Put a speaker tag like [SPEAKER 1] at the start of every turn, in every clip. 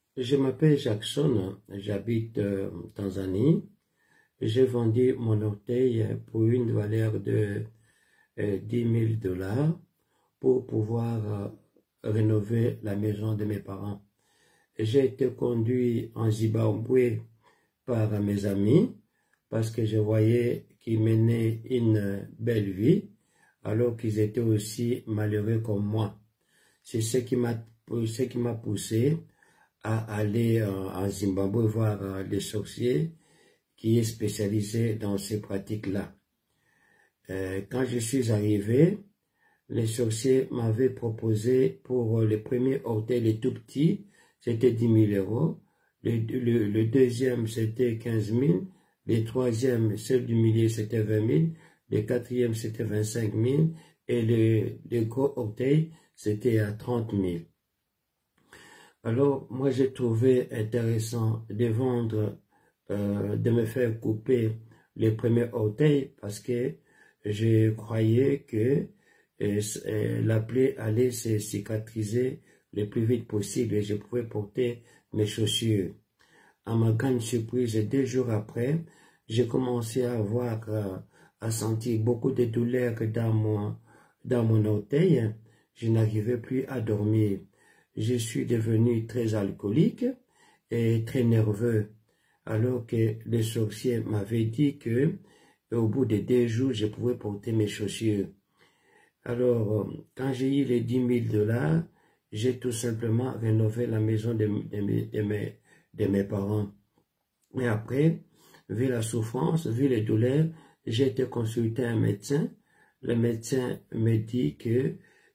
[SPEAKER 1] Je m'appelle Jackson, j'habite en Tanzanie. J'ai vendu mon orteil pour une valeur de 10 000 $ pour pouvoir rénover la maison de mes parents. J'ai été conduit en Zimbabwe par mes amis parce que je voyais qu'ils menaient une belle vie alors qu'ils étaient aussi malheureux comme moi. C'est ce qui m'a poussé à aller en Zimbabwe voir les sorciers qui est spécialisé dans ces pratiques-là. Quand je suis arrivé, les sorciers m'avaient proposé pour le premier orteil, les tout petits, c'était 10 000 €. Le deuxième, c'était 15 000. Le troisième, celui du milieu, c'était 20 000. Le quatrième, c'était 25 000. Et le gros orteil, c'était à 30 000. Alors, moi, j'ai trouvé intéressant de vendre, de me faire couper les premiers orteils parce que je croyais que la plaie allait se cicatriser le plus vite possible et je pouvais porter mes chaussures. À ma grande surprise, 2 jours après, j'ai commencé à sentir beaucoup de douleurs dans mon orteil. Je n'arrivais plus à dormir. Je suis devenu très alcoolique et très nerveux, alors que les sorciers m'avaient dit que au bout de 2 jours, je pouvais porter mes chaussures. Alors, quand j'ai eu les 10 000 $, j'ai tout simplement rénové la maison de mes parents. Mais après, vu la souffrance, vu les douleurs, j'ai été consulter un médecin. Le médecin me dit que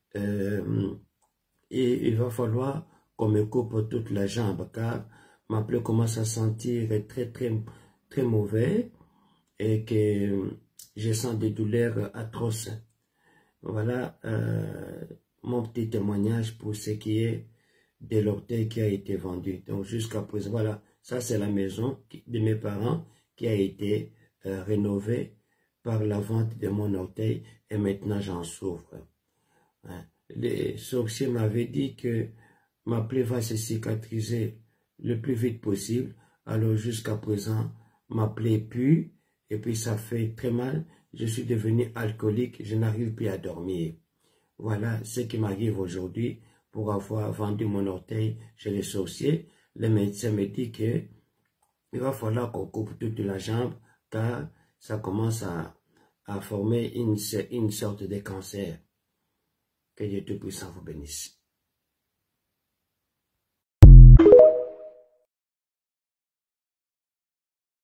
[SPEAKER 1] il va falloir qu'on me coupe toute la jambe car ma plaie commence à sentir très mauvais et que je sens des douleurs atroces. Voilà mon petit témoignage pour ce qui est de l'orteil qui a été vendu. Donc jusqu'à présent, voilà, ça c'est la maison de mes parents qui a été rénovée par la vente de mon orteil et maintenant j'en souffre. Hein. Les sorciers m'avaient dit que ma plaie va se cicatriser le plus vite possible. Alors jusqu'à présent, ma plaie pue et puis ça fait très mal. Je suis devenu alcoolique, je n'arrive plus à dormir. Voilà ce qui m'arrive aujourd'hui pour avoir vendu mon orteil chez les sorciers. Le médecin me dit que il va falloir qu'on coupe toute la jambe car ça commence à former une sorte de cancer. Que Dieu Tout-Puissant vous bénisse.